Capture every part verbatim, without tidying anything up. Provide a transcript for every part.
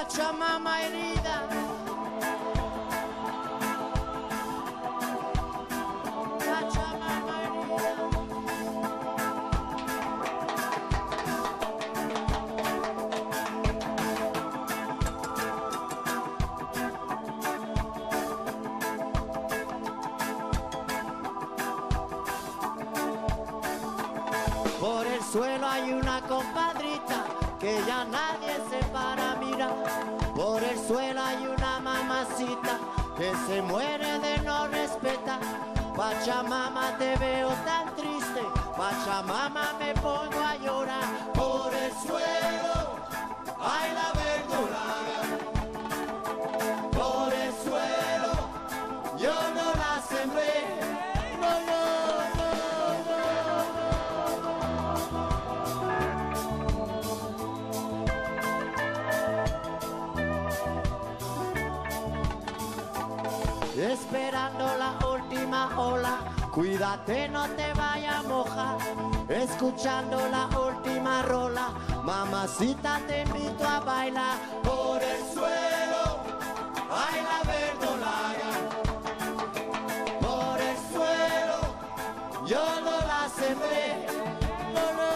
Pachamama herida. Pachamama herida. Por el suelo hay una compadrita que ya nadie se para mirar. Por el suelo hay una mamacita que se muere de no respetar. Pachamama, te veo tan triste, Pachamama, me pongo a llorar. Por el suelo hay la verdolaga. Por el suelo yo no la sembré. No, no, no, esperando la última ola, cuídate, no te vaya a mojar. Escuchando la última rola, mamacita, te invito a bailar. Por el suelo hay la verdolaga. Por el suelo yo no la sembré. No, no.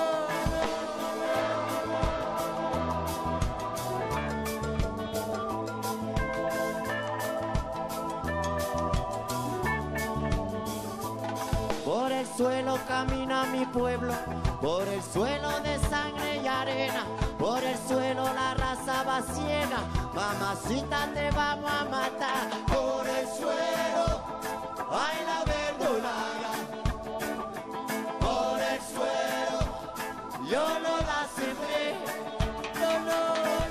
Por el suelo camina mi pueblo, por el suelo de sangre y arena, por el suelo la raza va ciega, mamacita, te vamos a matar. Por el suelo hay la verdolaga. Por el suelo yo no la sembré. No, no.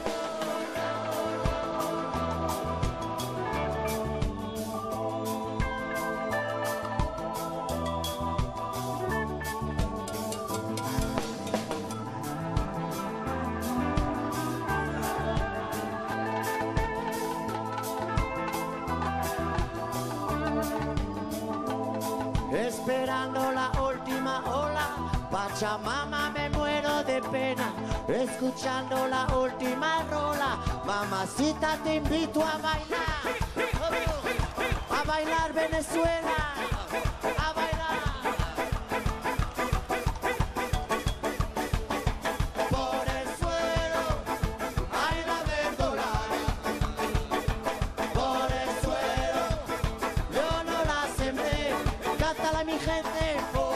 Esperando la última ola, Pachamama, me muero de pena. Escuchando la última rola, mamacita, te invito a bailar. A bailar Venezuela, a bailar. Por el suelo hay la verdolaga. Por el suelo yo no la sembré. Cántala, mi gente.